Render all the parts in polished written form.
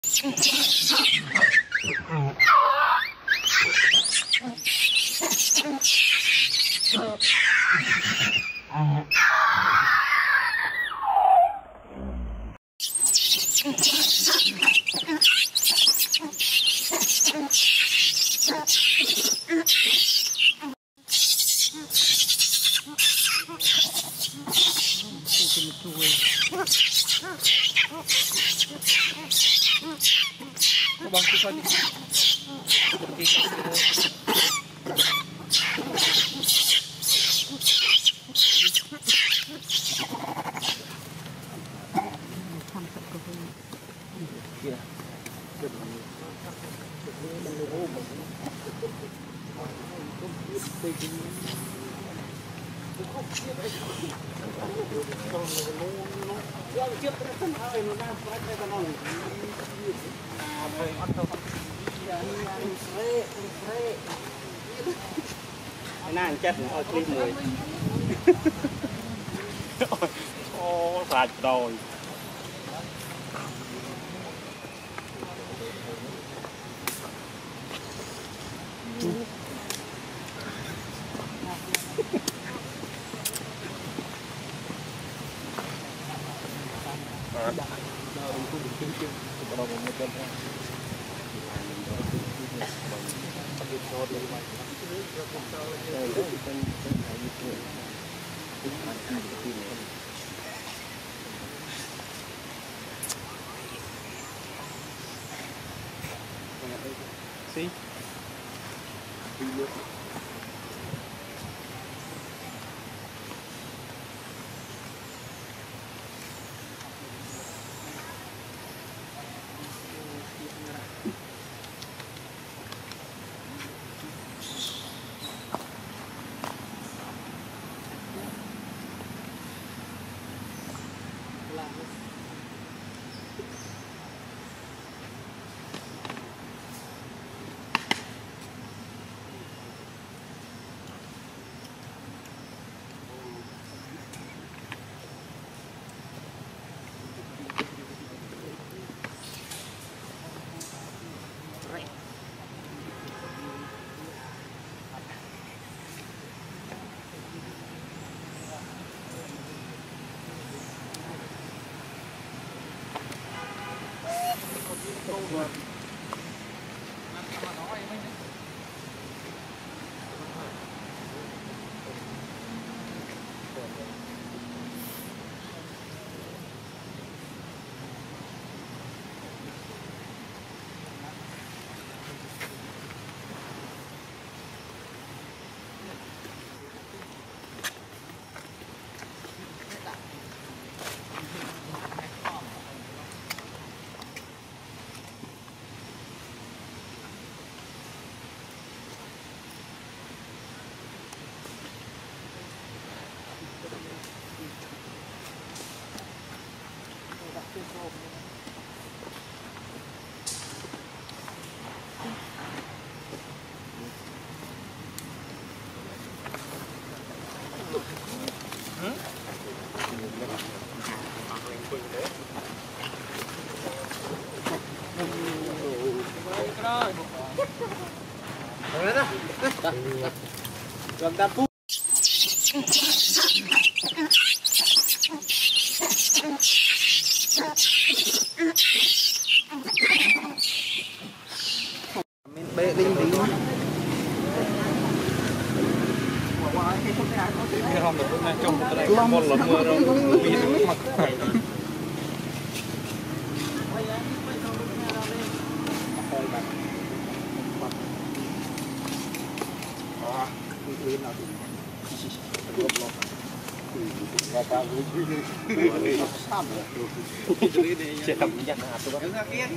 Bang tu tadi. Anh chết nữa, clip 10. Ô, sạch rồi. Sí. Gần ta phút. Mình bê đinh tí. Cái hôm được này trông cái này một lần mưa đâu bị mặt phải. Sẽ cầm cái hạt tôi bắt.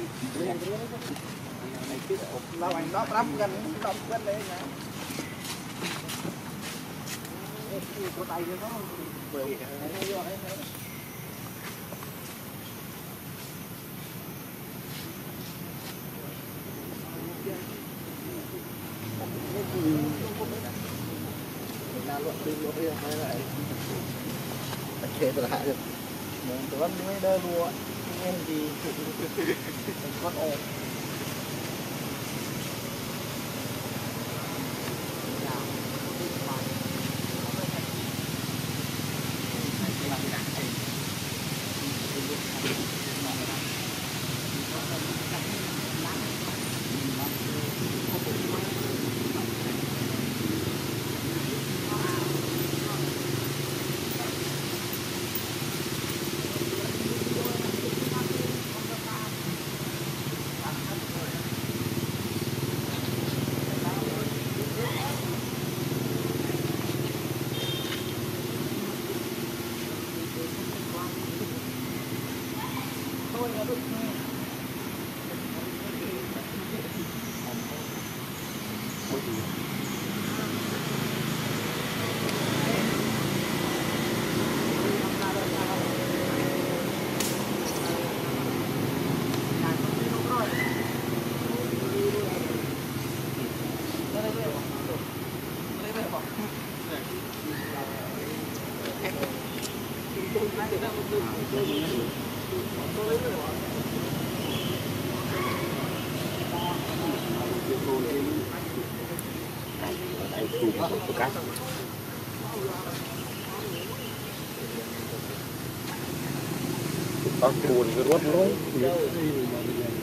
Lâu anh đó lắm gần đông gần đấy nè. Có tay nó bự. Chế lại được. Tôi vẫn mới đơ lùa. em thì con ốm buồn cái rốt rối